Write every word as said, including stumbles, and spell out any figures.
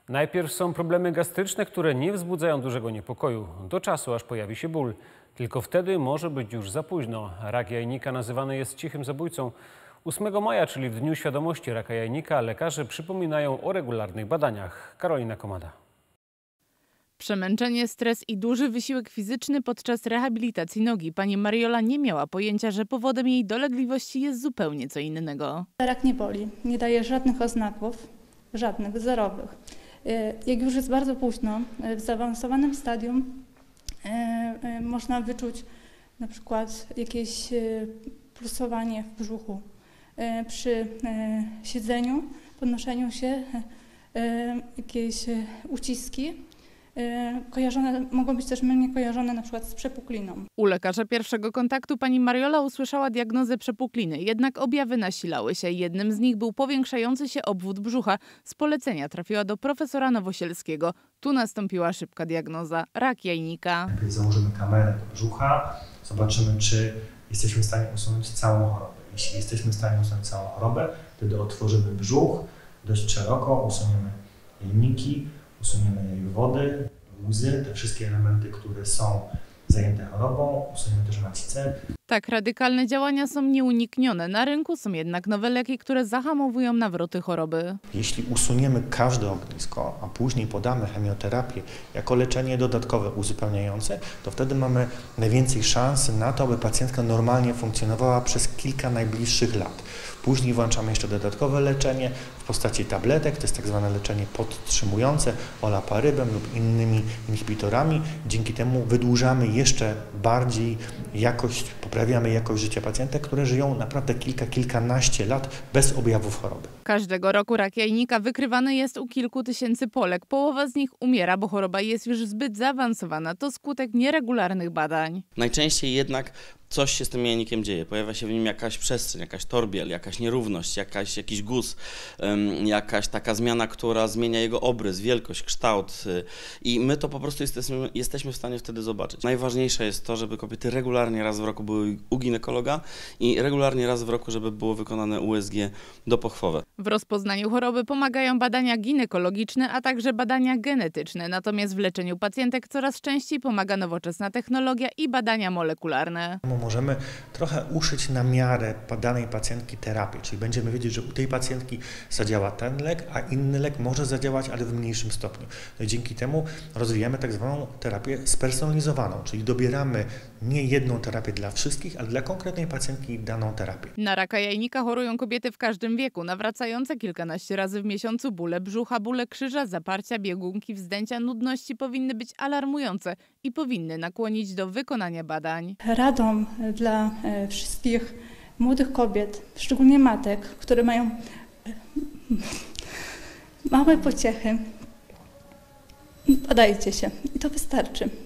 Najpierw są problemy gastryczne, które nie wzbudzają dużego niepokoju, do czasu aż pojawi się ból. Tylko wtedy może być już za późno. Rak jajnika nazywany jest cichym zabójcą. ósmego maja, czyli w Dniu Świadomości Raka Jajnika, lekarze przypominają o regularnych badaniach. Karolina Komada. Przemęczenie, stres i duży wysiłek fizyczny podczas rehabilitacji nogi. Pani Mariola nie miała pojęcia, że powodem jej dolegliwości jest zupełnie co innego. Rak nie boli, nie daje żadnych oznaków, żadnych, zerowych. Jak już jest bardzo późno, w zaawansowanym stadium można wyczuć na przykład jakieś pulsowanie w brzuchu. Przy siedzeniu, podnoszeniu się, jakieś uciski. Kojarzone, mogą być też mylnie kojarzone na przykład z przepukliną. U lekarza pierwszego kontaktu pani Mariola usłyszała diagnozę przepukliny, jednak objawy nasilały się. Jednym z nich był powiększający się obwód brzucha. Z polecenia trafiła do profesora Nowosielskiego. Tu nastąpiła szybka diagnoza: rak jajnika. Najpierw założymy kamerę do brzucha, zobaczymy, czy jesteśmy w stanie usunąć całą chorobę. Jeśli jesteśmy w stanie usunąć całą chorobę, wtedy otworzymy brzuch dość szeroko, usuniemy jajniki, usuniemy wody, łzy, te wszystkie elementy, które są zajęte chorobą, usuniemy też macicę. Tak, radykalne działania są nieuniknione. Na rynku są jednak nowe leki, które zahamowują nawroty choroby. Jeśli usuniemy każde ognisko, a później podamy chemioterapię jako leczenie dodatkowe, uzupełniające, to wtedy mamy najwięcej szans na to, aby pacjentka normalnie funkcjonowała przez kilka najbliższych lat. Później włączamy jeszcze dodatkowe leczenie w postaci tabletek, to jest tak zwane leczenie podtrzymujące olaparybem lub innymi inhibitorami. Dzięki temu wydłużamy jeszcze bardziej jakość, poprawiamy jakość życia pacjentek, które żyją naprawdę kilka, kilkanaście lat bez objawów choroby. Każdego roku rak jajnika wykrywany jest u kilku tysięcy Polek. Połowa z nich umiera, bo choroba jest już zbyt zaawansowana. To skutek nieregularnych badań. Najczęściej jednak coś się z tym jajnikiem dzieje. Pojawia się w nim jakaś przestrzeń, jakaś torbiel, jakaś nierówność, jakaś, jakiś guz, um, jakaś taka zmiana, która zmienia jego obrys, wielkość, kształt. I my to po prostu jesteśmy, jesteśmy w stanie wtedy zobaczyć. Najważniejsze jest to, żeby kobiety regularnie raz w roku były u ginekologa i regularnie raz w roku, żeby było wykonane U S G dopochwowe. W rozpoznaniu choroby pomagają badania ginekologiczne, a także badania genetyczne. Natomiast w leczeniu pacjentek coraz częściej pomaga nowoczesna technologia i badania molekularne. Możemy trochę uszyć na miarę danej pacjentki terapię, czyli będziemy wiedzieć, że u tej pacjentki zadziała ten lek, a inny lek może zadziałać, ale w mniejszym stopniu. No i dzięki temu rozwijamy tak zwaną terapię spersonalizowaną, czyli dobieramy nie jedną terapię dla wszystkich, ale dla konkretnej pacjentki daną terapię. Na raka jajnika chorują kobiety w każdym wieku, nawracające kilkanaście razy w miesiącu bóle brzucha, bóle krzyża, zaparcia, biegunki, wzdęcia, nudności powinny być alarmujące i powinny nakłonić do wykonania badań. Radą dla wszystkich młodych kobiet, szczególnie matek, które mają małe pociechy, badajcie się i to wystarczy.